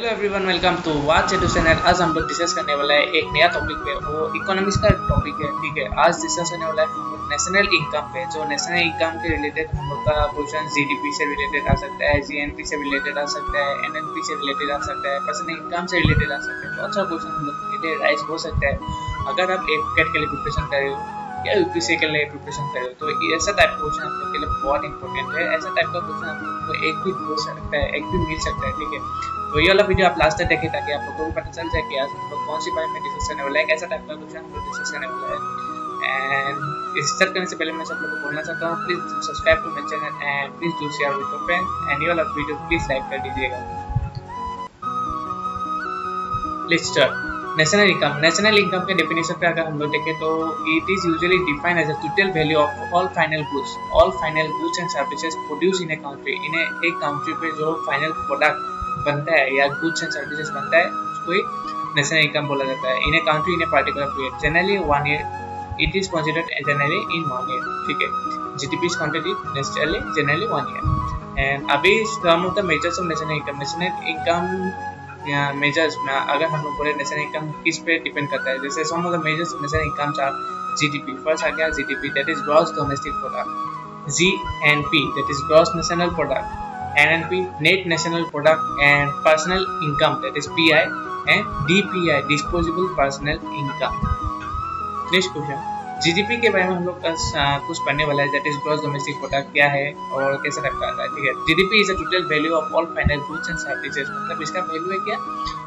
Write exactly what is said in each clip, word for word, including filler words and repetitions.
Hello everyone, welcome to watch edu channel. आज हम लोग डिस्कस करने वाला है एक नया टॉपिक पे, वो इकोनॉमिक्स का टॉपिक है। ठीक है, आज डिस्कस करने वाला है हम लोग नेशनल इनकम पे। जो नेशनल इनकम के रिलेटेड हम लोग का क्वेश्चन जीडीपी से रिलेटेड आ सकता है, जीएनपी से रिलेटेड आ सकता है, एनएनपी से रिलेटेड आ सकता है, पर्सनल इनकम से रिलेटेड आ सकता है। बहुत सारा क्वेश्चन हम लोग के लिए राइज हो सकता है अगर आप एक कैट के लिए प्रिपरेशन कर रहे हो या यूपीएससी के लिए प्रिपरेशन कर रहे हो। तो ऐसा टाइप का क्वेश्चन हम लोग के लिए बहुत इंपॉर्टेंट है। ऐसा टाइप का क्वेश्चन आप लोग को एक भी हो सकता है, एक भी मिल सकता है। ठीक है, तो ये वाला वीडियो आप लास्ट तक देखें ताकि आप लोग को भी पता चल जाए कि आज हम लोग कौन सी बारे में डिस्कस करने वाला है, कैसा टाइप का क्वेश्चन हम लोग डिस्कस करने वाला है। एंड इस स्टार्ट करने से पहले मैं सब लोगों को बोलना चाहता हूँ, please subscribe to my channel and please do share with your friends and ये वाला वीडियो प्लीज लाइक कर दीजिएगा। Let's start. National income. National income के डेफिनेशन पे अगर हम लोग देखें तो it is usually defined as a total value of all final goods all final goods and services produce in a country. इन्हें एक कंट्री पे जो फाइनल प्रोडक्ट बनता है या गुड्स एंड सर्विसेज बनता है उसको ही नेशनल इनकम बोला जाता है। In a country in a particular period, generally one year, it is considered generally in one year. ठीक है, GDP is counted nationally generally one year. And अभी some of the measures of national income. National income measures में अगर हम लोग बोले national income किस पे डिपेंड करता है, जैसे some of the measures of national income are GDP. First आ गया GDP, that is gross domestic product. GNP, that is gross national product. NNP, net national product. And personal income, that is PI. And DPI, disposable personal income. Next question, GDP के बारे में हम लोग कुछ पढ़ने वाला है, that is gross domestic product क्या है और कैसे टाइप का आता है। ठीक है, GDP is a total value of all final goods and services. मतलब इसका वैल्यू है क्या,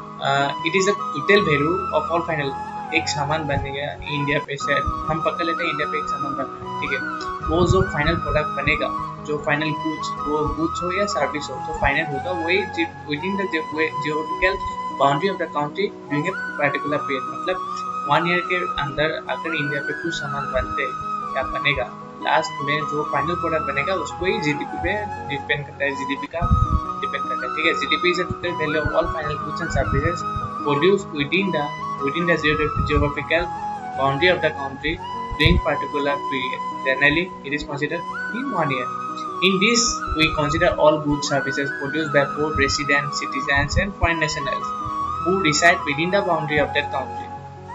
it is a total value of all final. एक सामान बनेगा इंडिया पे से, हम पकड़ लेते हैं इंडिया पे एक सामान बन रहा है। ठीक है, वो जो फाइनल प्रोडक्ट बनेगा, जो फाइनल गुड्स, वो गुड्स हो या सर्विस हो, जो फाइनल होगा वही within the geographical boundary of the country during a particular period. मतलब वन ईयर के अंदर अगर इंडिया पे कुछ सामान बनते या बनेगा, लास्ट में जो फाइनल प्रोडक्ट बनेगा उसको ही जीडीपी पे डिपेंड करता है, जीडीपी का डिपेंड करता है। ठीक है, GDP is a total value of all final goods and services produced within the within the geographical boundary of the country during particular period. Generally it is considered in one year. In this, we consider all goods services produced by both resident citizens and foreign nationals who reside within the boundary of that country.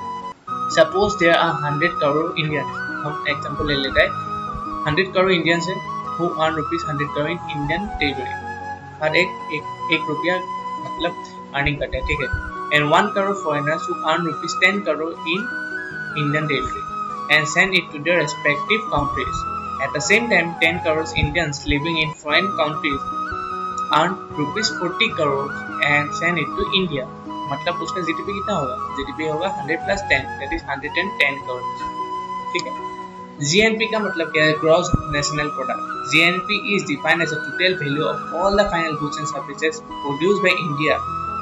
Suppose there are one hundred crore Indians. हम example ले लेते हैं, one hundred crore Indians हैं who earn rupees one hundred crore in Indian territory. हर एक एक एक रुपया मतलब अर्निंग करते हैं। ठीक है, and one crore foreigners who earn rupees ten crore in Indian territory and send it to their respective countries. At the same time, ten crore Indians living in foreign countries earn rupees forty crore and send it to India. मतलब उसका GDP कितना होगा, GDP होगा one hundred plus ten, that is one hundred ten crore. ठीक है, GNP का मतलब क्या है, gross national product. GNP is defined as a total value of all the final goods and services produced by India,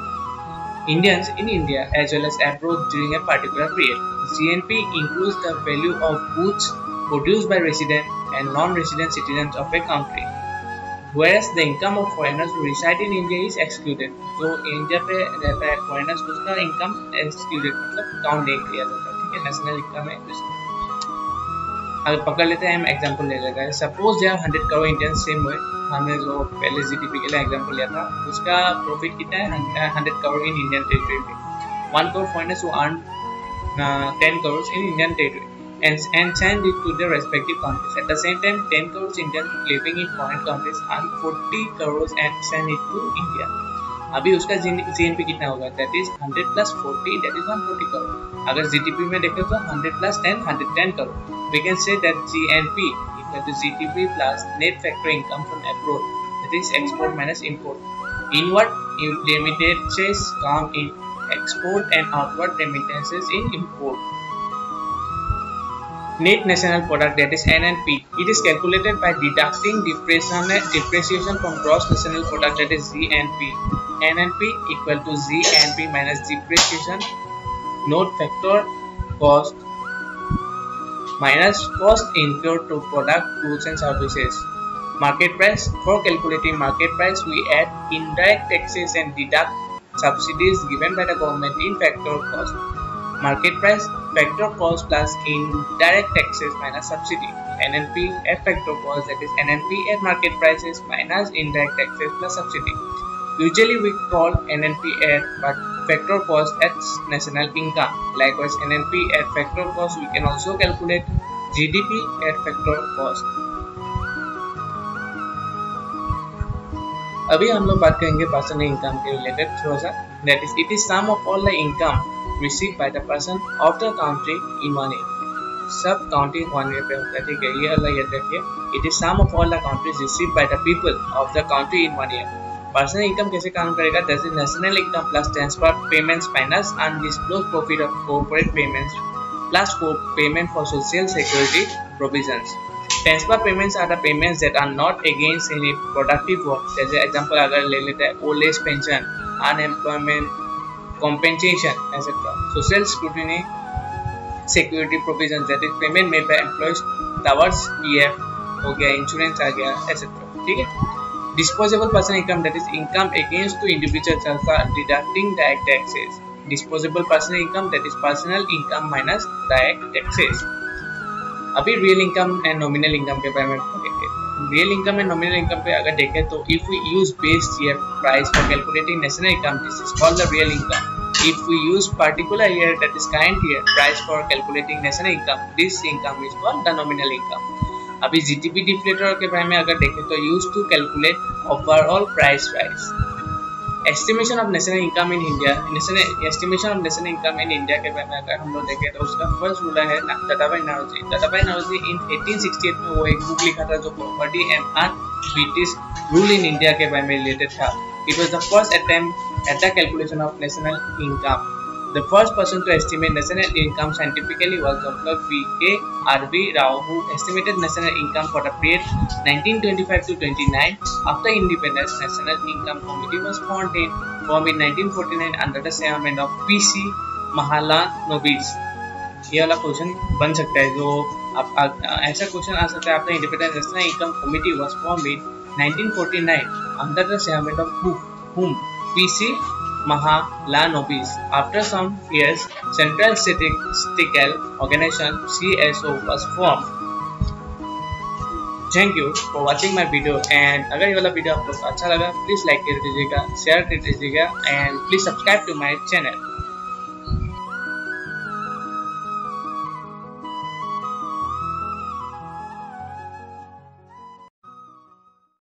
Indians in India as well as abroad during a particular period. G N P includes the value of goods produced by resident and non-resident citizens of a country, whereas the income of foreigners who reside in India is excluded. जो India पे रहता है foreigners, उसका income excluded, मतलब count नहीं किया जाता। ठीक है, नेशनल इनकम है। अगर पकड़ लेते हैं, हम एग्जांपल ले लेते हैं। Suppose there hundred crore Indians, same way हमने जो पहले जीडीपी के लिए एग्जांपल लिया था, उसका प्रॉफिट कितना है, hundred crore in Indian territory पे। One crore foreigners who earn ten crore in Indian territory and, and send it to their respective countries. At the same time, ten crore Indians living in foreign countries earn forty crore and send it to India. अभी उसका GNP कितना होगा, that is one hundred plus forty, that is one hundred forty crore. अगर GDP में देखें तो one hundred plus ten, one hundred ten crore. We can say that G N P equal to G D P plus net factor income from abroad, that is export minus import. Inward remittances come in export and outward remittances in import. Net national product, that is N N P, it is calculated by deducting depreciation depreciation from gross national product, that is G N P. N N P equal to G N P minus depreciation, note factor cost minus cost incurred to product, goods and services. Market price, for calculating market price we add indirect taxes and deduct subsidies given by the government in factor cost. Market price, factor cost plus indirect taxes minus subsidy. N N P at factor cost, that is N N P at market prices minus indirect taxes plus subsidy. Usually we call N N P at factor cost as national income. Likewise, N N P at factor cost, we can also calculate G D P at factor cost. अभी हम लोग बात करेंगे personal income के related थोड़ा सा. That is it is sum of all the income receive by the person of the country in one year. सब counting one year पे होता है, ठीक है, ये अलग याद रखिए. It is sum of all the countries receive by the people of the country in one year. Personal income कैसे काम करेगा? That is national income plus transfer payments minus undisclosed profit of corporate payments plus payment for social security provisions. Transfer payments are the payments that are not against any productive work. जैसे example अगर ले लेते हैं old age pension, unemployment compensation etcetera. Social security security provision that is payment made by employees towards PF हो गया, insurance आ गया etcetera. ठीक है. Disposable personal income that is income against to individuals deducting direct taxes. Disposable personal income that is personal income minus direct taxes. अभी real income and nominal income के बारे में देखेंगे. Real income and nominal income पे अगर देखें तो if we use base year price for calculating national income, this is called the real income. If we use particular year, that is current year, price for calculating national income, this income is called the nominal income. अभी G D P deflator के बारे में अगर देखें तो used to calculate overall price rise. Estimation of national income in India, national estimation of national income in India के बारे में अगर हम लोग देखें तो उसका फर्स्ट रूल है दादाभाई नौरोजी. दादाभाई नौरोजी इन eighteen sixty-eight में वो एक बुक लिखा था जो property and unbritish rule in India के बारे में रिलेटेड था. It was the first attempt at the calculation of national income. The first person to estimate national income scientifically was Doctor V K R V Rao, who estimated national income for the period nineteen twenty-five to twenty-nine. After independence, National Income Committee was formed in formed in nineteen forty-nine under the chairman of P C Mahalanobis. ये वाला question बन सकता है, जो आप, आप ऐसा question आ सकता है. After independence, national income committee was formed in nineteen forty-nine under the chairman of whom P C Mahalanobis. After some years, Central Statistical Organization C S O was formed. Thank you for watching my video. And अगर ये वाला video आपको अच्छा लगा, please like कर दीजिएगा, share कर दीजिएगा, and please subscribe to my channel.